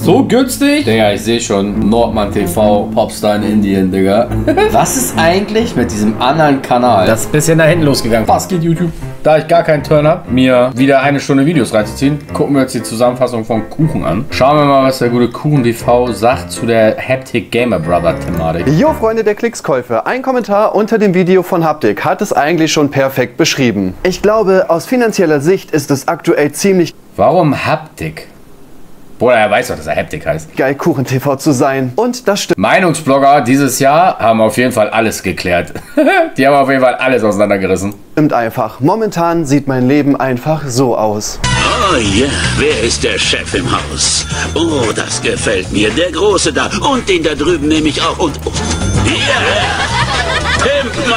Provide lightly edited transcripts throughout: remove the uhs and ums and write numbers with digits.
So günstig? Digga, ich sehe schon. Nordmann TV, Popstar in Indien, Digga. Was ist eigentlich mit diesem anderen Kanal? Das ist ein bisschen da hinten losgegangen. Was geht YouTube? Da ich gar keinen Turn habe, mir wieder eine Stunde Videos reinzuziehen, gucken wir uns die Zusammenfassung von Kuchen an. Schauen wir mal, was der gute Kuchen TV sagt zu der Haptic Gamer Brother Thematik. Jo, Freunde der Klickskäufe, ein Kommentar unter dem Video von Haptic hat es eigentlich schon perfekt beschrieben. Ich glaube, aus finanzieller Sicht ist es aktuell ziemlich... Warum Haptic? Bruder, er weiß doch, dass er Haptic heißt. Geil, Kuchen TV zu sein. Und das stimmt. Meinungsblogger dieses Jahr haben auf jeden Fall alles geklärt. Die haben auf jeden Fall alles auseinandergerissen. Stimmt einfach. Momentan sieht mein Leben einfach so aus. Oh ja, wer ist der Chef im Haus? Oh, das gefällt mir. Der Große da. Und den da drüben nehme ich auch. Und... Yeah! Pimp my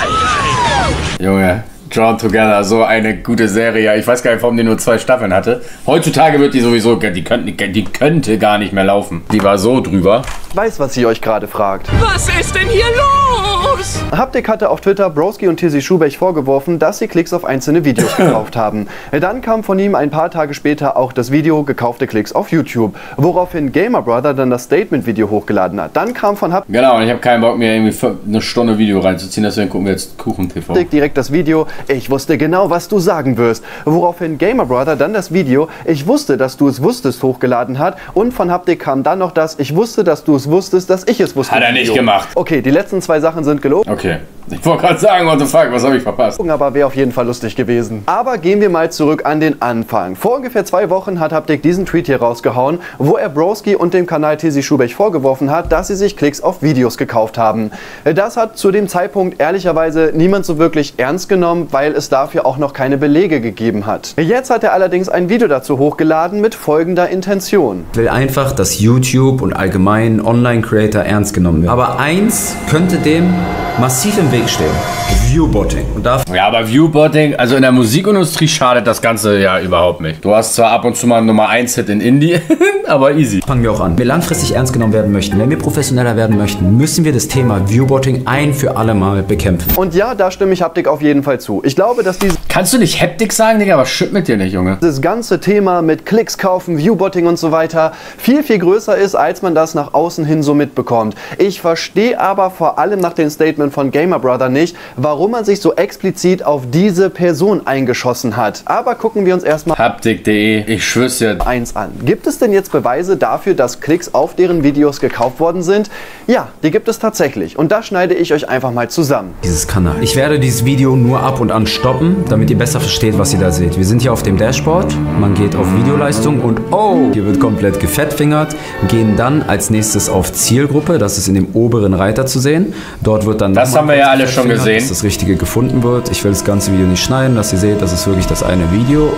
ride! Junge. Drawn Together, so eine gute Serie. Ich weiß gar nicht, warum die nur 2 Staffeln hatte. Heutzutage wird die sowieso, die könnte gar nicht mehr laufen. Die war so drüber. Ich weiß, was ihr euch gerade fragt. Was ist denn hier los? Haptic hatte auf Twitter Broski und Tizi Schubeck vorgeworfen, dass sie Klicks auf einzelne Videos gekauft haben. Dann kam von ihm ein paar Tage später auch das Video gekaufte Klicks auf YouTube, woraufhin Gamer Brother dann das Statement-Video hochgeladen hat. Dann kam von Haptic... Genau, und ich habe keinen Bock mehr irgendwie für eine Stunde Video reinzuziehen, deswegen gucken wir jetzt Kuchen TV. Direkt das Video, ich wusste genau, was du sagen wirst. Woraufhin Gamer Brother dann das Video, ich wusste, dass du es wusstest, hochgeladen hat. Und von Haptic kam dann noch das, ich wusste, dass du es wusstest, dass ich es wusste. Hat er nicht gemacht. Okay, die letzten 2 Sachen sind gelogen. Okay. Ich wollte gerade sagen, what the fuck, was habe ich verpasst? Aber wäre auf jeden Fall lustig gewesen. Aber gehen wir mal zurück an den Anfang. Vor ungefähr 2 Wochen hat Haptic diesen Tweet hier rausgehauen, wo er Broski und dem Kanal Tizi Schubeck vorgeworfen hat, dass sie sich Klicks auf Videos gekauft haben. Das hat zu dem Zeitpunkt ehrlicherweise niemand so wirklich ernst genommen, weil es dafür auch noch keine Belege gegeben hat. Jetzt hat er allerdings ein Video dazu hochgeladen mit folgender Intention. Ich will einfach, dass YouTube und allgemein Online-Creator ernst genommen werden. Aber eins könnte dem massiv im Weg stehen. Viewbotting. Und ja, aber Viewbotting, also in der Musikindustrie schadet das Ganze ja überhaupt nicht. Du hast zwar ab und zu mal einen Nummer 1 Hit in Indie, aber easy. Fangen wir auch an. Wenn wir langfristig ernst genommen werden möchten, wenn wir professioneller werden möchten, müssen wir das Thema Viewbotting ein für alle Mal bekämpfen. Und ja, da stimme ich Haptic auf jeden Fall zu. Ich glaube, dass dieses... Kannst du nicht Haptic sagen, Digga? Aber shit mit dir nicht, Junge. Das ganze Thema mit Klicks kaufen, Viewbotting und so weiter viel, viel größer ist, als man das nach außen hin so mitbekommt. Ich verstehe aber vor allem nach dem Statement von Gamer Brother nicht, warum man sich so explizit auf diese Person eingeschossen hat. Aber gucken wir uns erstmal Haptic.de, ich schwör's dir. Eins an. Gibt es denn jetzt Beweise dafür, dass Klicks auf deren Videos gekauft worden sind? Ja, die gibt es tatsächlich. Und das schneide ich euch einfach mal zusammen. Dieses Kanal. Ich werde dieses Video nur ab und an stoppen, damit ihr besser versteht, was ihr da seht. Wir sind hier auf dem Dashboard. Man geht auf Videoleistung und oh, hier wird komplett gefettfingert. Gehen dann als nächstes auf Zielgruppe. Das ist in dem oberen Reiter zu sehen. Dort wird dann... Das haben wir ja alle schon gesehen. Dass das Richtige gefunden wird. Ich will das ganze Video nicht schneiden, dass ihr seht, das ist wirklich das eine Video.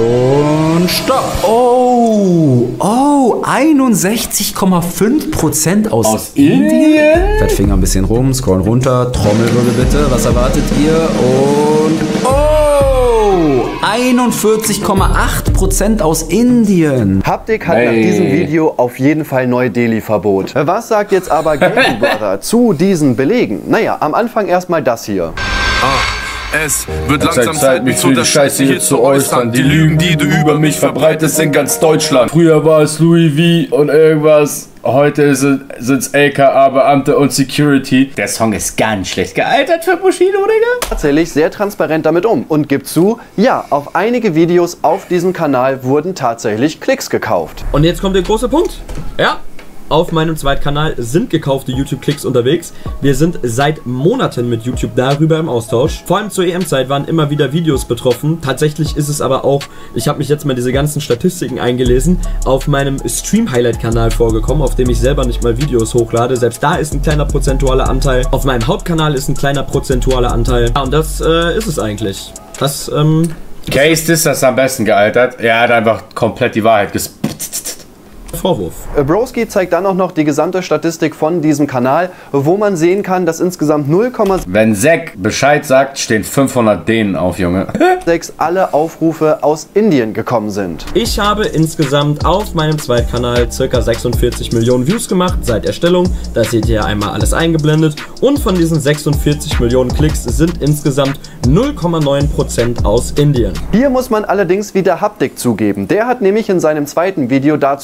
Und stopp! Oh, 61,5% aus Indien. Fettfinger ein bisschen rum, scrollen runter, Trommelwirbel bitte. Was erwartet ihr? Und oh, 41,8% aus Indien. Haptic hat nach diesem Video auf jeden Fall Neu-Delhi-Verbot. Was sagt jetzt aber Gamer Brother zu diesen Belegen? Naja, am Anfang erstmal das hier. Es wird langsam Zeit, mich zu der Scheiße hier zu äußern. Die Lügen, die du über mich verbreitest, in ganz Deutschland. Früher war es Louis V und irgendwas. Heute sind es LKA-Beamte und Security. Der Song ist ganz schlecht gealtert für Bushido, Digga. Tatsächlich sehr transparent damit um und gibt zu, ja, auf einige Videos auf diesem Kanal wurden tatsächlich Klicks gekauft. Und jetzt kommt der große Punkt. Ja. Auf meinem Zweitkanal sind gekaufte YouTube-Klicks unterwegs. Wir sind seit Monaten mit YouTube darüber im Austausch. Vor allem zur EM-Zeit waren immer wieder Videos betroffen. Tatsächlich ist es aber auch, ich habe mich jetzt mal diese ganzen Statistiken eingelesen, auf meinem Stream-Highlight-Kanal vorgekommen, auf dem ich selber nicht mal Videos hochlade. Selbst da ist ein kleiner prozentualer Anteil. Auf meinem Hauptkanal ist ein kleiner prozentualer Anteil. Ja, und das ist es eigentlich. Das, Case ist das am besten gealtert. Er hat einfach komplett die Wahrheit gespitzt. Vorwurf. Broski zeigt dann auch noch die gesamte Statistik von diesem Kanal, wo man sehen kann, dass insgesamt 0,6 Wenn Zack Bescheid sagt, stehen 500 Dänen auf, Junge. alle Aufrufe aus Indien gekommen sind. Ich habe insgesamt auf meinem Zweitkanal ca. 46 Millionen Views gemacht seit Erstellung. Das seht ihr einmal alles eingeblendet. Und von diesen 46 Millionen Klicks sind insgesamt 0,9% aus Indien. Hier muss man allerdings wieder Haptic zugeben. Der hat nämlich in seinem zweiten Video dazu schon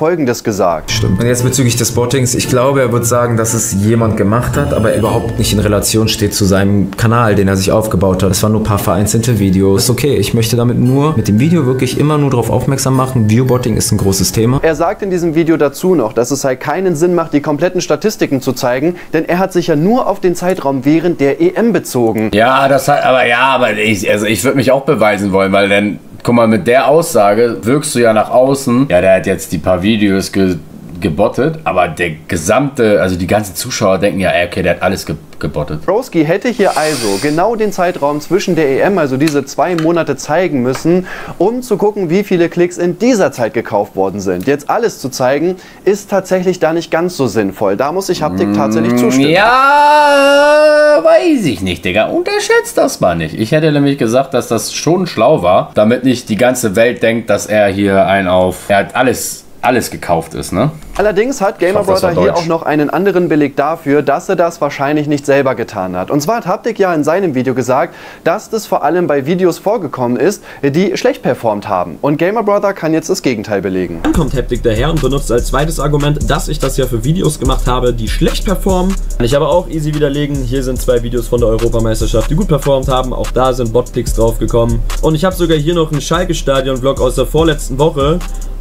Folgendes gesagt. Stimmt. Und jetzt bezüglich des Bottings, ich glaube, er wird sagen, dass es jemand gemacht hat, aber überhaupt nicht in Relation steht zu seinem Kanal, den er sich aufgebaut hat. Es waren nur ein paar vereinzelte Videos. Ist okay, ich möchte damit nur mit dem Video wirklich immer nur darauf aufmerksam machen, Viewbotting ist ein großes Thema. Er sagt in diesem Video dazu noch, dass es halt keinen Sinn macht, die kompletten Statistiken zu zeigen, denn er hat sich ja nur auf den Zeitraum während der EM bezogen. Ja, das hat, aber ich würde mich auch beweisen wollen, weil dann, guck mal, mit der Aussage wirkst du ja nach außen, ja, der hat jetzt die paar Videos gebottet, aber der gesamte, also die ganzen Zuschauer denken ja, okay, der hat alles gebottet. Broski hätte hier also genau den Zeitraum zwischen der EM, also diese 2 Monate, zeigen müssen, um zu gucken, wie viele Klicks in dieser Zeit gekauft worden sind. Jetzt alles zu zeigen, ist tatsächlich da nicht ganz so sinnvoll. Da muss ich Haptik tatsächlich zustimmen. Ja, weiß ich nicht, Digga. Unterschätzt das mal nicht. Ich hätte nämlich gesagt, dass das schon schlau war, damit nicht die ganze Welt denkt, dass er hier er hat alles gekauft ist, ne? Allerdings hat Gamer Brother hier auch noch einen anderen Beleg dafür, dass er das wahrscheinlich nicht selber getan hat. Und zwar hat Haptik ja in seinem Video gesagt, dass das vor allem bei Videos vorgekommen ist, die schlecht performt haben. Und Gamer Brother kann jetzt das Gegenteil belegen. Dann kommt Haptik daher und benutzt als zweites Argument, dass ich das ja für Videos gemacht habe, die schlecht performen. Kann ich aber auch easy widerlegen. Hier sind 2 Videos von der Europameisterschaft, die gut performt haben. Auch da sind Botklicks draufgekommen. Und ich habe sogar hier noch einen Schalke-Stadion-Vlog aus der vorletzten Woche.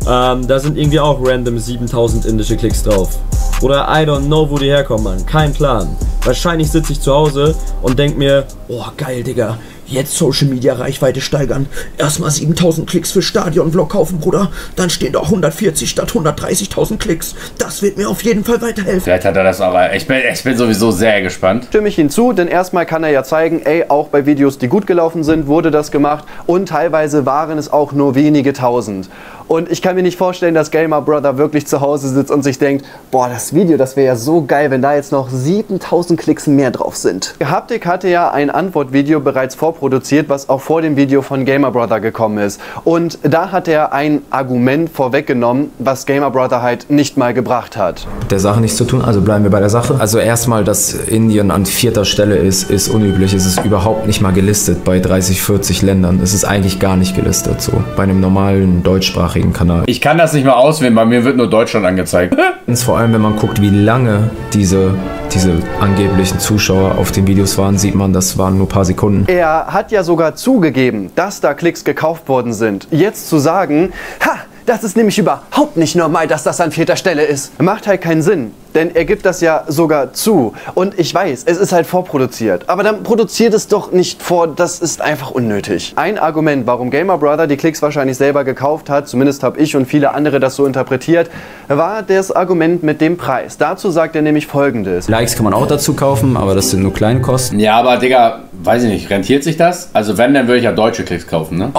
Da sind irgendwie auch random 7000 indische Klicks drauf. Oder I don't know, wo die herkommen, Mann. Kein Plan. Wahrscheinlich sitze ich zu Hause und denke mir, oh geil, Digga. Jetzt Social Media Reichweite steigern. Erstmal 7000 Klicks für Stadion-Vlog kaufen, Bruder. Dann stehen da 140 statt 130.000 Klicks. Das wird mir auf jeden Fall weiterhelfen. Vielleicht hat er das auch. Ich bin sowieso sehr gespannt. Stimme ich hinzu, denn erstmal kann er ja zeigen, ey, auch bei Videos, die gut gelaufen sind, wurde das gemacht. Und teilweise waren es auch nur wenige tausend. Und ich kann mir nicht vorstellen, dass Gamer Brother wirklich zu Hause sitzt und sich denkt, boah, das Video, das wäre ja so geil, wenn da jetzt noch 7000 Klicks mehr drauf sind. Haptik hatte ja ein Antwortvideo bereits vorproduziert, was auch vor dem Video von Gamer Brother gekommen ist. Und da hat er ein Argument vorweggenommen, was Gamer Brother halt nicht mal gebracht hat. Mit der Sache nichts zu tun, also bleiben wir bei der Sache. Also erstmal, dass Indien an 4. Stelle ist unüblich. Es ist überhaupt nicht mal gelistet bei 30, 40 Ländern. Es ist eigentlich gar nicht gelistet so. Bei einem normalen deutschsprachigen Kanal. Ich kann das nicht mal auswählen, bei mir wird nur Deutschland angezeigt. Vor allem, wenn man guckt, wie lange diese angeblichen Zuschauer auf den Videos waren, sieht man, das waren nur ein paar Sekunden. Er hat ja sogar zugegeben, dass da Klicks gekauft worden sind. Jetzt zu sagen, ha, das ist nämlich überhaupt nicht normal, dass das an 4. Stelle ist. Macht halt keinen Sinn. Denn er gibt das ja sogar zu. Und ich weiß, es ist halt vorproduziert. Aber dann produziert es doch nicht vor, das ist einfach unnötig. Ein Argument, warum Gamer Brother die Klicks wahrscheinlich selber gekauft hat, zumindest habe ich und viele andere das so interpretiert, war das Argument mit dem Preis. Dazu sagt er nämlich Folgendes. Likes kann man auch dazu kaufen, aber das sind nur Kleinkosten. Ja, aber Digga, weiß ich nicht, rentiert sich das? Also wenn, dann würde ich ja deutsche Klicks kaufen, ne?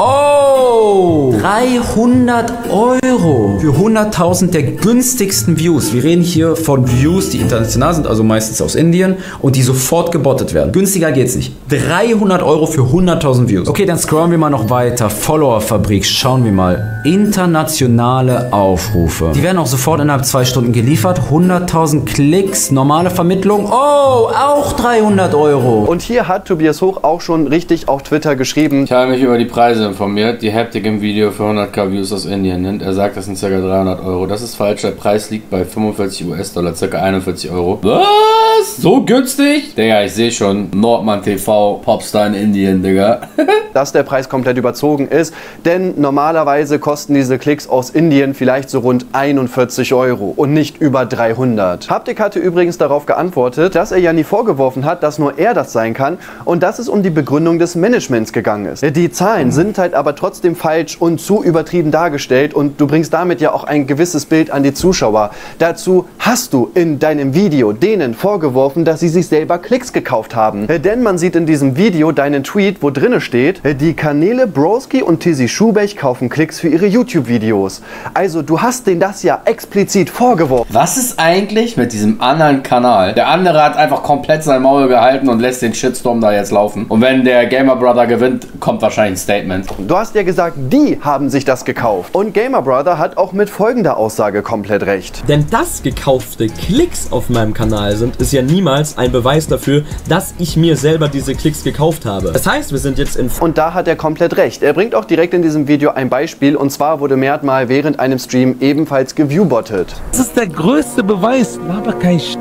Oh! 300 € für 100.000 der günstigsten Views. Wir reden hier von Views, die international sind, also meistens aus Indien und die sofort gebottet werden. Günstiger geht's nicht. 300 € für 100.000 Views. Okay, dann scrollen wir mal noch weiter. Follower-Fabrik, schauen wir mal. Internationale Aufrufe. Die werden auch sofort innerhalb 2 Stunden geliefert. 100.000 Klicks, normale Vermittlung. Oh, auch 300 €. Und hier hat Tobias Hoch auch schon richtig auf Twitter geschrieben. Ich habe mich über die Preise informiert, die Haptik im Video für 100.000 Views aus Indien nennt. Er sagt, das sind ca. 300 €. Das ist falsch, der Preis liegt bei 45 US-Dollar, ca. 41 €. Was? So günstig? Digga, ich sehe schon, Nordmann TV, Popstar in Indien, Digga. Dass der Preis komplett überzogen ist, denn normalerweise kosten diese Klicks aus Indien vielleicht so rund 41 € und nicht über 300. Haptik hatte übrigens darauf geantwortet, dass er ja nie vorgeworfen hat, dass nur er das sein kann und dass es um die Begründung des Managements gegangen ist. Die Zahlen sind halt aber trotzdem falsch und zu übertrieben dargestellt und du bringst damit ja auch ein gewisses Bild an die Zuschauer. Dazu hast du in deinem Video denen vorgeworfen, dass sie sich selber Klicks gekauft haben. Denn man sieht in diesem Video deinen Tweet, wo drinne steht, die Kanäle Broski und Tizi Schubeck kaufen Klicks für ihre YouTube-Videos. Also du hast denen das ja explizit vorgeworfen. Was ist eigentlich mit diesem anderen Kanal? Der andere hat einfach komplett sein Maul gehalten und lässt den Shitstorm da jetzt laufen. Und wenn der Gamer Brother gewinnt, kommt wahrscheinlich ein Statement. Du hast ja gesagt, die haben sich das gekauft. Und Gamer Brother hat auch mit folgender Aussage komplett recht. Denn das gekaufte gekaufte Klicks auf meinem Kanal sind, ist ja niemals ein Beweis dafür, dass ich mir selber diese Klicks gekauft habe. Das heißt, wir sind jetzt in... Und da hat er komplett recht. Er bringt auch direkt in diesem Video ein Beispiel, und zwar wurde Mert mal während einem Stream ebenfalls geviewbottet. Das ist der größte Beweis. Aber kein Sch...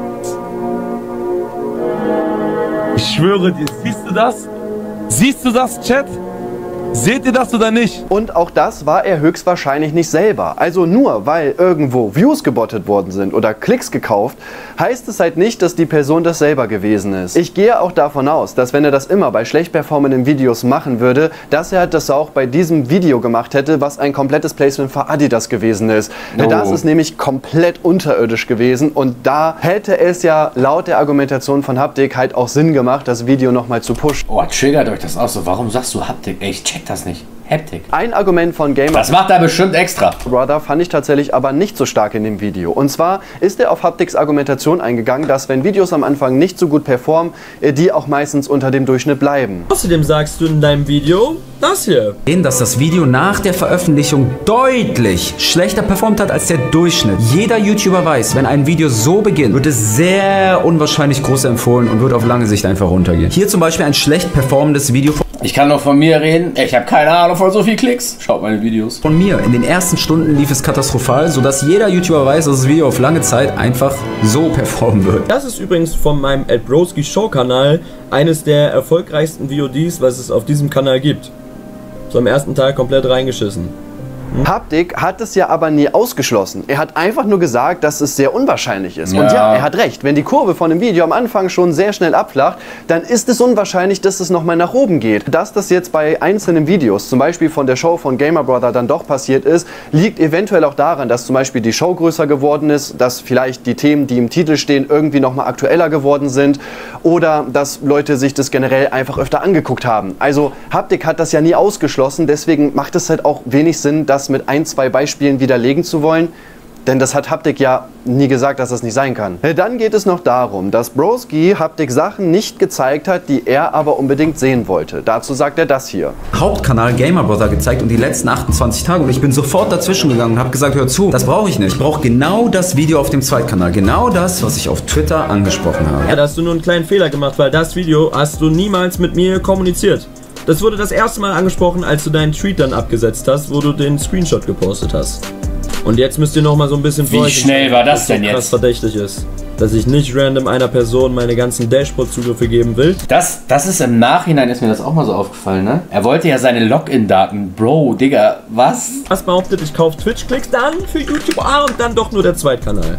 Ich schwöre dir, siehst du das? Siehst du das, Chat? Seht ihr das oder nicht? Und auch das war er höchstwahrscheinlich nicht selber. Also nur weil irgendwo Views gebottet worden sind oder Klicks gekauft, heißt es halt nicht, dass die Person das selber gewesen ist. Ich gehe auch davon aus, dass wenn er das immer bei schlecht performenden Videos machen würde, dass er das auch bei diesem Video gemacht hätte, was ein komplettes Placement für Adidas gewesen ist. Oh. Das ist nämlich komplett unterirdisch gewesen, und da hätte es ja laut der Argumentation von Haptik halt auch Sinn gemacht, das Video nochmal zu pushen. Oh, triggert euch das auch so? Warum sagst du Haptik? Ey, ich check das nicht. Haptik. Ein Argument von Gamer... Das macht er bestimmt extra. Brother fand ich tatsächlich aber nicht so stark in dem Video. Und zwar ist er auf Haptiks Argumentation eingegangen, dass wenn Videos am Anfang nicht so gut performen, die auch meistens unter dem Durchschnitt bleiben. Außerdem sagst du in deinem Video das hier. Dass das Video nach der Veröffentlichung deutlich schlechter performt hat als der Durchschnitt. Jeder YouTuber weiß, wenn ein Video so beginnt, wird es sehr unwahrscheinlich groß empfohlen und wird auf lange Sicht einfach runtergehen. Hier zum Beispiel ein schlecht performendes Video Ich kann noch von mir reden. Ich habe keine Ahnung von so viel Klicks. Schaut meine Videos. von mir. In den ersten Stunden lief es katastrophal, sodass jeder YouTuber weiß, dass das Video auf lange Zeit einfach so performen wird. Das ist übrigens von meinem @Broski Show Kanal eines der erfolgreichsten VODs, was es auf diesem Kanal gibt. So am ersten Tag komplett reingeschissen. Haptik hat es ja aber nie ausgeschlossen. Er hat einfach nur gesagt, dass es sehr unwahrscheinlich ist. Ja. Und ja, er hat recht. Wenn die Kurve von dem Video am Anfang schon sehr schnell abflacht, dann ist es unwahrscheinlich, dass es nochmal nach oben geht. Dass das jetzt bei einzelnen Videos, zum Beispiel von der Show von Gamer Brother, dann doch passiert ist, liegt eventuell auch daran, dass zum Beispiel die Show größer geworden ist, dass vielleicht die Themen, die im Titel stehen, irgendwie nochmal aktueller geworden sind oder dass Leute sich das generell einfach öfter angeguckt haben. Also Haptik hat das ja nie ausgeschlossen, deswegen macht es halt auch wenig Sinn, das mit ein, zwei Beispielen widerlegen zu wollen, denn das hat Haptik ja nie gesagt, dass das nicht sein kann. Dann geht es noch darum, dass Broski Haptik Sachen nicht gezeigt hat, die er aber unbedingt sehen wollte. Dazu sagt er das hier. Hauptkanal Gamer Brother gezeigt und die letzten 28 Tage und ich bin sofort dazwischen gegangen und habe gesagt, hör zu, das brauche ich nicht. Ich brauche genau das Video auf dem Zweitkanal. Genau das, was ich auf Twitter angesprochen habe. Ja, da hast du nur einen kleinen Fehler gemacht, weil das Video hast du niemals mit mir kommuniziert. Das wurde das erste Mal angesprochen, als du deinen Tweet dann abgesetzt hast, wo du den Screenshot gepostet hast. Und jetzt müsst ihr noch mal so ein bisschen... Wie schnell war das denn jetzt? Was verdächtig ist. Dass ich nicht random einer Person meine ganzen Dashboard-Zugriffe geben will. Das ist im Nachhinein, ist mir das auch mal so aufgefallen, ne? Er wollte ja seine Login-Daten. Bro, Digga, was? Hast behauptet, ich kaufe Twitch-Klicks, dann für YouTube, und dann doch nur der Zweitkanal.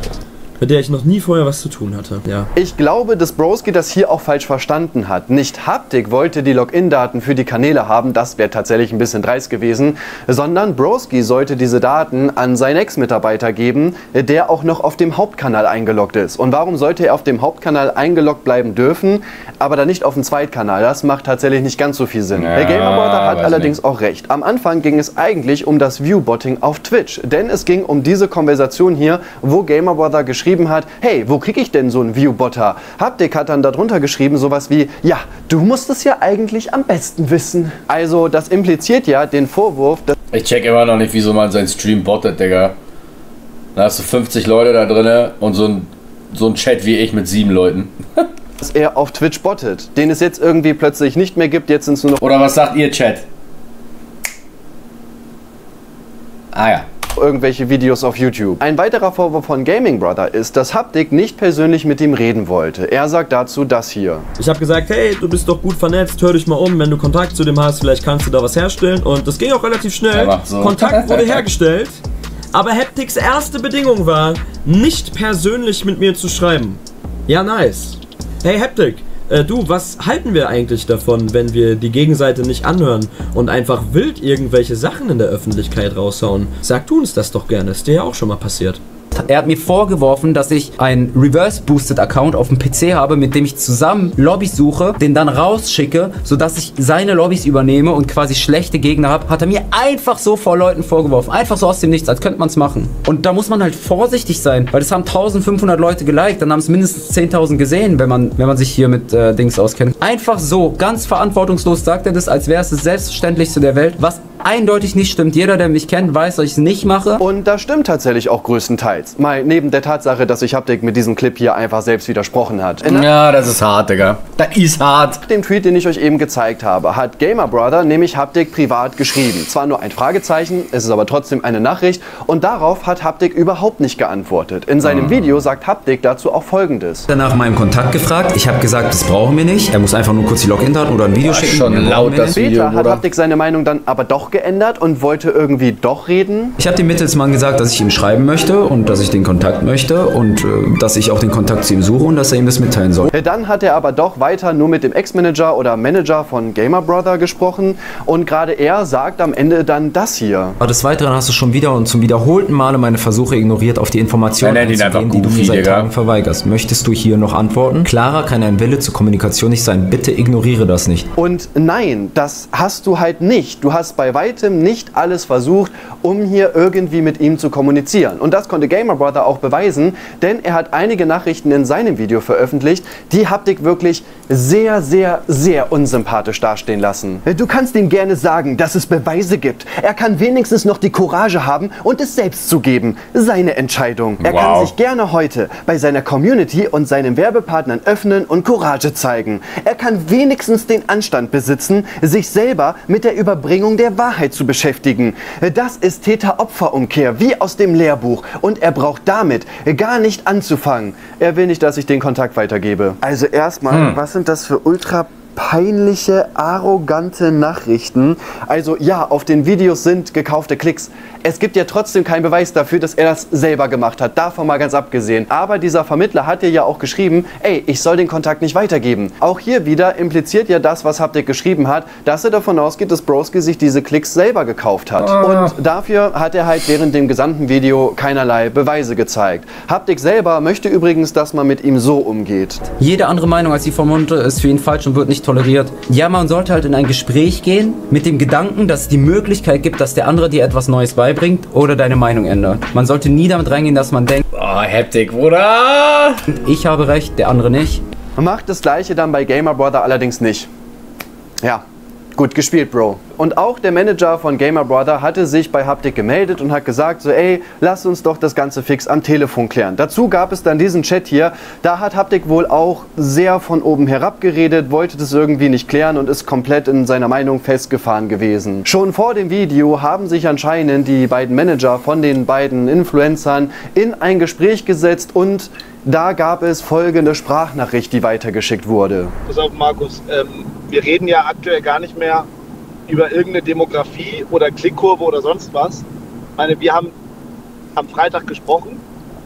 Mit der ich noch nie vorher was zu tun hatte. Ja. Ich glaube, dass Broski das hier auch falsch verstanden hat. Nicht Haptik wollte die Login-Daten für die Kanäle haben, das wäre tatsächlich ein bisschen dreist gewesen, sondern Broski sollte diese Daten an seinen Ex-Mitarbeiter geben, der auch noch auf dem Hauptkanal eingeloggt ist. Und warum sollte er auf dem Hauptkanal eingeloggt bleiben dürfen, aber dann nicht auf dem Zweitkanal? Das macht tatsächlich nicht ganz so viel Sinn. Ja, der Gamer Brother hat allerdings auch recht. Am Anfang ging es eigentlich um das Viewbotting auf Twitch, denn es ging um diese Konversation hier, wo Gamer Brother geschrieben hat, hey, wo kriege ich denn so einen Viewbotter? Haptik hat dann darunter geschrieben sowas wie, ja, du musst es ja eigentlich am besten wissen. Also das impliziert ja den Vorwurf, dass... Ich check immer noch nicht, wieso man seinen Stream bottet, Digga. Da hast du 50 Leute da drin und so ein Chat wie ich mit 7 Leuten. dass er auf Twitch bottet, den es jetzt irgendwie plötzlich nicht mehr gibt, jetzt sind es nur noch... Oder was sagt ihr, Chat? Ah ja. Irgendwelche Videos auf YouTube. Ein weiterer Vorwurf von Gaming Brother ist, dass Haptik nicht persönlich mit ihm reden wollte. Er sagt dazu das hier. Ich habe gesagt, hey, du bist doch gut vernetzt, hör dich mal um, wenn du Kontakt zu dem hast, vielleicht kannst du da was herstellen. Und das ging auch relativ schnell. So. Kontakt wurde hergestellt. Aber Haptiks erste Bedingung war, nicht persönlich mit mir zu schreiben. Ja, nice. Hey Haptik, du, was halten wir eigentlich davon, wenn wir die Gegenseite nicht anhören und einfach wild irgendwelche Sachen in der Öffentlichkeit raushauen? Sag du uns das doch gerne, ist dir ja auch schon mal passiert. Er hat mir vorgeworfen, dass ich einen Reverse-Boosted-Account auf dem PC habe, mit dem ich zusammen Lobbys suche, den dann rausschicke, sodass ich seine Lobbys übernehme und quasi schlechte Gegner habe. Hat er mir einfach so vor Leuten vorgeworfen. Einfach so aus dem Nichts, als könnte man es machen. Und da muss man halt vorsichtig sein, weil das haben 1500 Leute geliked, dann haben es mindestens 10.000 gesehen, wenn man sich hier mit Dings auskennt. Einfach so, ganz verantwortungslos sagt er das, als wäre es das Selbstverständlichste der Welt, was eindeutig nicht stimmt. Jeder, der mich kennt, weiß, dass ich es nicht mache. Und das stimmt tatsächlich auch größtenteils. Jedenfalls, mal neben der Tatsache, dass sich Haptik mit diesem Clip hier einfach selbst widersprochen hat. Ja, das ist hart, Digga. Das ist hart. Dem Tweet, den ich euch eben gezeigt habe, hat Gamer Brother nämlich Haptik privat geschrieben. Zwar nur ein Fragezeichen, es ist aber trotzdem eine Nachricht und darauf hat Haptik überhaupt nicht geantwortet. In seinem Video sagt Haptik dazu auch Folgendes. Nach meinem Kontakt gefragt, ich habe gesagt, das brauchen wir nicht. Er muss einfach nur kurz die Login-Daten oder ein Video schicken. Schon laut das Video, Später hat Haptik seine Meinung dann aber doch geändert und wollte irgendwie doch reden. Ich habe dem Mittelsmann gesagt, dass ich ihm schreiben möchte und dass ich den Kontakt möchte und dass ich auch den Kontakt zu ihm suche und dass er ihm das mitteilen soll. Dann hat er aber doch weiter nur mit dem Ex-Manager oder Manager von Gamer Brother gesprochen und gerade er sagt am Ende dann das hier. Aber des Weiteren hast du schon wieder und zum wiederholten Male meine Versuche ignoriert, auf die Informationen einzugehen, die du mir seit Tagen verweigerst. Möchtest du hier noch antworten? Klarer kann ein Wille zur Kommunikation nicht sein. Bitte ignoriere das nicht. Und nein, das hast du halt nicht. Du hast bei weitem nicht alles versucht, um hier irgendwie mit ihm zu kommunizieren. Und das konnte Gamer Brother auch beweisen, denn er hat einige Nachrichten in seinem Video veröffentlicht, die Haptik wirklich sehr, sehr, sehr unsympathisch dastehen lassen. Du kannst ihm gerne sagen, dass es Beweise gibt. Er kann wenigstens noch die Courage haben und es selbst zugeben. Seine Entscheidung. Er kann sich gerne heute bei seiner Community und seinen Werbepartnern öffnen und Courage zeigen. Er kann wenigstens den Anstand besitzen, sich selber mit der Überbringung der Wahrheit zu beschäftigen. Das ist Täter-Opfer-Umkehr, wie aus dem Lehrbuch. Und er braucht damit gar nicht anzufangen. Er will nicht, dass ich den Kontakt weitergebe. Also erstmal, was sind das für ultra peinliche, arrogante Nachrichten? Also ja, auf den Videos sind gekaufte Klicks. Es gibt ja trotzdem keinen Beweis dafür, dass er das selber gemacht hat. Davon mal ganz abgesehen. Aber dieser Vermittler hat dir ja auch geschrieben, ey, ich soll den Kontakt nicht weitergeben. Auch hier wieder impliziert ja das, was Haptik geschrieben hat, dass er davon ausgeht, dass Broski sich diese Klicks selber gekauft hat. Und dafür hat er halt während dem gesamten Video keinerlei Beweise gezeigt. Haptik selber möchte übrigens, dass man mit ihm so umgeht. Jede andere Meinung als die von Monte ist für ihn falsch und wird nicht toleriert. Ja, man sollte halt in ein Gespräch gehen mit dem Gedanken, dass es die Möglichkeit gibt, dass der andere dir etwas Neues beibringt oder deine Meinung ändert. Man sollte nie damit reingehen, dass man denkt, oh, Haptik, Bruder! Ich habe recht, der andere nicht. Man macht das Gleiche dann bei Gamer Brother allerdings nicht. Ja, gut gespielt, Bro. Und auch der Manager von Gamer Brother hatte sich bei Haptik gemeldet und hat gesagt, so ey, lass uns doch das Ganze fix am Telefon klären. Dazu gab es dann diesen Chat hier, da hat Haptik wohl auch sehr von oben herab geredet, wollte das irgendwie nicht klären und ist komplett in seiner Meinung festgefahren gewesen. Schon vor dem Video haben sich anscheinend die beiden Manager von den beiden Influencern in ein Gespräch gesetzt und da gab es folgende Sprachnachricht, die weitergeschickt wurde. Pass auf, Markus, wir reden ja aktuell gar nicht mehr über irgendeine Demografie oder Klickkurve oder sonst was. Ich meine, wir haben am Freitag gesprochen,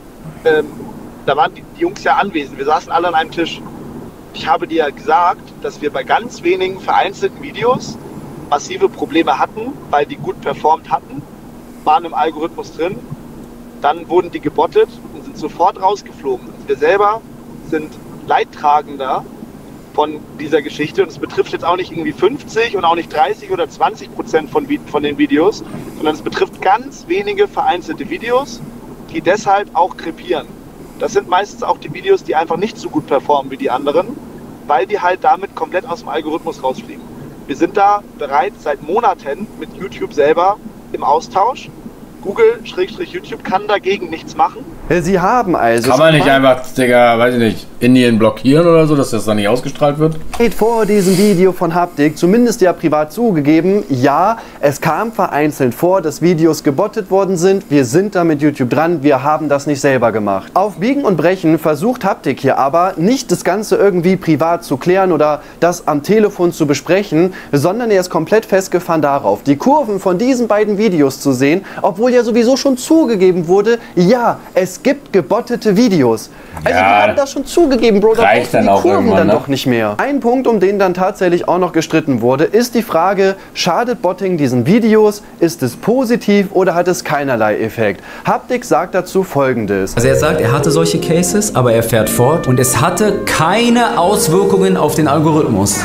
da waren die Jungs ja anwesend, wir saßen alle an einem Tisch. Ich habe dir gesagt, dass wir bei ganz wenigen vereinzelten Videos massive Probleme hatten, weil die gut performt hatten, waren im Algorithmus drin, dann wurden die gebottet und sind sofort rausgeflogen. Wir selber sind Leidtragender von dieser Geschichte und es betrifft jetzt auch nicht irgendwie 50 und auch nicht 30 oder 20% von den Videos, sondern es betrifft ganz wenige vereinzelte Videos, die deshalb auch krepieren. Das sind meistens auch die Videos, die einfach nicht so gut performen wie die anderen, weil die halt damit komplett aus dem Algorithmus rausfliegen. Wir sind da bereits seit Monaten mit YouTube selber im Austausch. Google/YouTube kann dagegen nichts machen. Sie haben also... Kann man nicht einfach, Digga, weiß ich nicht, Indien blockieren oder so, dass das dann nicht ausgestrahlt wird? Vor diesem Video von Haptik, zumindest ja privat zugegeben, ja, es kam vereinzelt vor, dass Videos gebottet worden sind. Wir sind da mit YouTube dran, wir haben das nicht selber gemacht. Auf Biegen und Brechen versucht Haptik hier aber nicht das Ganze irgendwie privat zu klären oder das am Telefon zu besprechen, sondern er ist komplett festgefahren darauf, die Kurven von diesen beiden Videos zu sehen, obwohl ja sowieso schon zugegeben wurde, ja, es gibt gebottete Videos. Also wir haben das schon zugegeben, Bro, da brauchst du die Kurven dann doch nicht mehr. Ein Punkt, um den dann tatsächlich auch noch gestritten wurde, ist die Frage, schadet Botting diesen Videos? Ist es positiv oder hat es keinerlei Effekt? Haptik sagt dazu Folgendes. Also er sagt, er hatte solche Cases, aber er fährt fort und es hatte keine Auswirkungen auf den Algorithmus.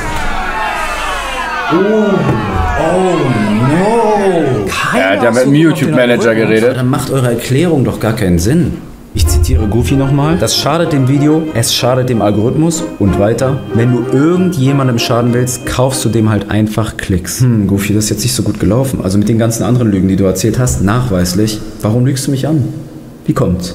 Oh no! Er hat ja mit dem YouTube-Manager geredet. Dann macht eure Erklärung doch gar keinen Sinn. Ich zitiere Goofy nochmal. Das schadet dem Video, es schadet dem Algorithmus und weiter. Wenn du irgendjemandem schaden willst, kaufst du dem halt einfach Klicks. Goofy, das ist jetzt nicht so gut gelaufen. Also mit den ganzen anderen Lügen, die du erzählt hast, nachweislich. Warum lügst du mich an? Wie kommt's?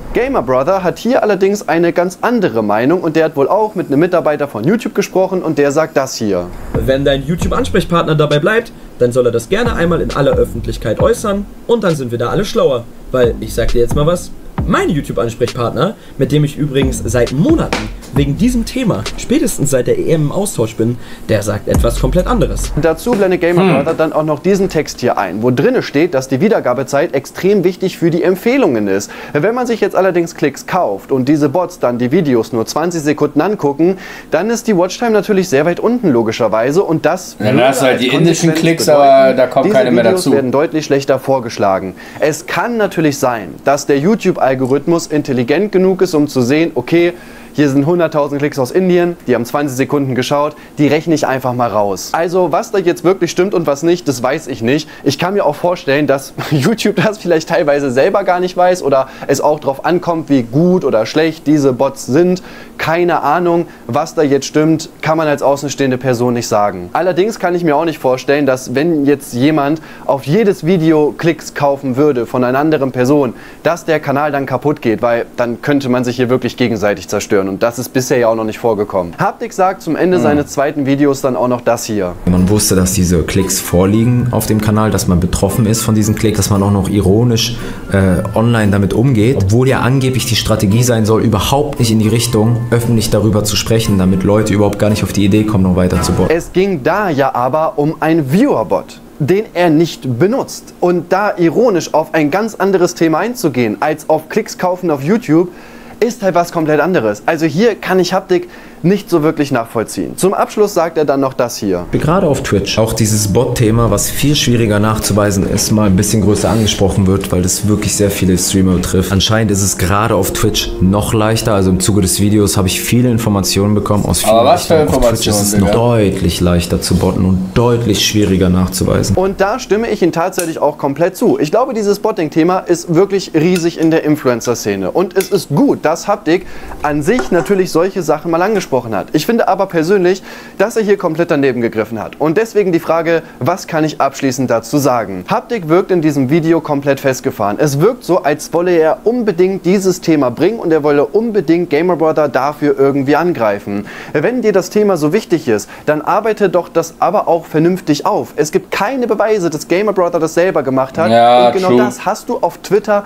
Gamer Brother hat hier allerdings eine ganz andere Meinung und der hat wohl auch mit einem Mitarbeiter von YouTube gesprochen und der sagt das hier. Wenn dein YouTube-Ansprechpartner dabei bleibt, dann soll er das gerne einmal in aller Öffentlichkeit äußern und dann sind wir da alle schlauer. Weil, ich sag dir jetzt mal was, mein YouTube-Ansprechpartner, mit dem ich übrigens seit Monaten wegen diesem Thema, spätestens seit der EM im Austausch bin, der sagt etwas komplett anderes. Dazu blendet Gamer Brother dann auch noch diesen Text hier ein, wo drinne steht, dass die Wiedergabezeit extrem wichtig für die Empfehlungen ist. Wenn man sich jetzt allerdings Klicks kauft und diese Bots dann die Videos nur 20 Sekunden angucken, dann ist die Watchtime natürlich sehr weit unten logischerweise und das dann hast du halt die indischen Klicks, aber da kommt keine mehr dazu. Diese Videos werden deutlich schlechter vorgeschlagen. Es kann natürlich sein, dass der YouTube-Algorithmus intelligent genug ist, um zu sehen, okay, hier sind 100.000 Klicks aus Indien, die haben 20 Sekunden geschaut, die rechne ich einfach mal raus. Also was da jetzt wirklich stimmt und was nicht, das weiß ich nicht. Ich kann mir auch vorstellen, dass YouTube das vielleicht teilweise selber gar nicht weiß oder es auch darauf ankommt, wie gut oder schlecht diese Bots sind. Keine Ahnung, was da jetzt stimmt, kann man als außenstehende Person nicht sagen. Allerdings kann ich mir auch nicht vorstellen, dass wenn jetzt jemand auf jedes Video Klicks kaufen würde von einer anderen Person, dass der Kanal dann kaputt geht, weil dann könnte man sich hier wirklich gegenseitig zerstören. Und das ist bisher ja auch noch nicht vorgekommen. Haptik sagt zum Ende seines zweiten Videos dann auch noch das hier. Man wusste, dass diese Klicks vorliegen auf dem Kanal, dass man betroffen ist von diesen Klicks, dass man auch noch ironisch online damit umgeht, obwohl ja angeblich die Strategie sein soll, überhaupt nicht in die Richtung, öffentlich darüber zu sprechen, damit Leute überhaupt gar nicht auf die Idee kommen, noch weiter zu botten. Es ging da ja aber um ein Viewerbot, den er nicht benutzt. Und da ironisch auf ein ganz anderes Thema einzugehen, als auf Klicks kaufen auf YouTube, ist halt was komplett anderes. Also hier kann ich Haptik nicht so wirklich nachvollziehen. Zum Abschluss sagt er dann noch das hier. Gerade auf Twitch auch dieses Bot-Thema, was viel schwieriger nachzuweisen ist, mal ein bisschen größer angesprochen wird, weil das wirklich sehr viele Streamer betrifft. Anscheinend ist es gerade auf Twitch noch leichter. Also im Zuge des Videos habe ich viele Informationen bekommen aus vielen Richtungen. Auf Twitch ist es noch deutlich leichter zu botten und deutlich schwieriger nachzuweisen. Und da stimme ich Ihnen tatsächlich auch komplett zu. Ich glaube, dieses Botting-Thema ist wirklich riesig in der Influencer-Szene. Und es ist gut, dass Haptik an sich natürlich solche Sachen mal angesprochen hat. Ich finde aber persönlich, dass er hier komplett daneben gegriffen hat. Und deswegen die Frage, was kann ich abschließend dazu sagen? Haptik wirkt in diesem Video komplett festgefahren. Es wirkt so, als wolle er unbedingt dieses Thema bringen und er wolle unbedingt Gamer Brother dafür irgendwie angreifen. Wenn dir das Thema so wichtig ist, dann arbeite doch das aber auch vernünftig auf. Es gibt keine Beweise, dass Gamer Brother das selber gemacht hat. Ja, und genau das hast du auf Twitter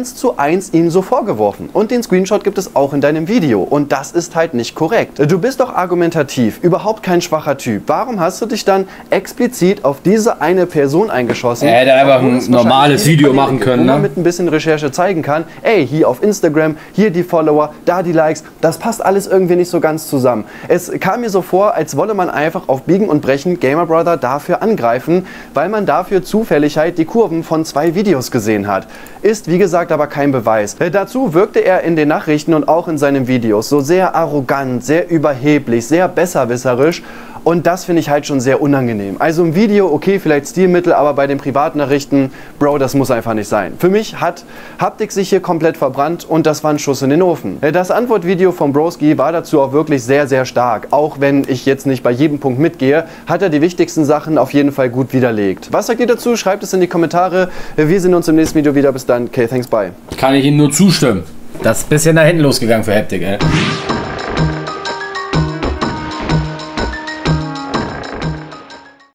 1:1 ihm so vorgeworfen. Und den Screenshot gibt es auch in deinem Video. Und das ist halt nicht korrekt. Du bist doch argumentativ, überhaupt kein schwacher Typ. Warum hast du dich dann explizit auf diese eine Person eingeschossen? Er hätte einfach ein normales Video machen können, wo man mit ein bisschen Recherche zeigen kann, ey, hier auf Instagram, hier die Follower, da die Likes, das passt alles irgendwie nicht so ganz zusammen. Es kam mir so vor, als wolle man einfach auf Biegen und Brechen Gamer Brother dafür angreifen, weil man dafür zufällig halt die Kurven von 2 Videos gesehen hat. Ist wie gesagt aber kein Beweis. Dazu wirkte er in den Nachrichten und auch in seinen Videos so sehr arrogant, sehr überheblich, sehr besserwisserisch und das finde ich halt schon sehr unangenehm. Also im Video, okay, vielleicht Stilmittel, aber bei den Privatnachrichten, Bro, das muss einfach nicht sein. Für mich hat Haptik sich hier komplett verbrannt und das war ein Schuss in den Ofen. Das Antwortvideo von Broski war dazu auch wirklich sehr, sehr stark. Auch wenn ich jetzt nicht bei jedem Punkt mitgehe, hat er die wichtigsten Sachen auf jeden Fall gut widerlegt. Was sagt ihr dazu? Schreibt es in die Kommentare. Wir sehen uns im nächsten Video wieder. Bis dann. Okay, thanks, bye. Kann ich Ihnen nur zustimmen. Das ist ein bisschen nach hinten losgegangen für Haptik, ey.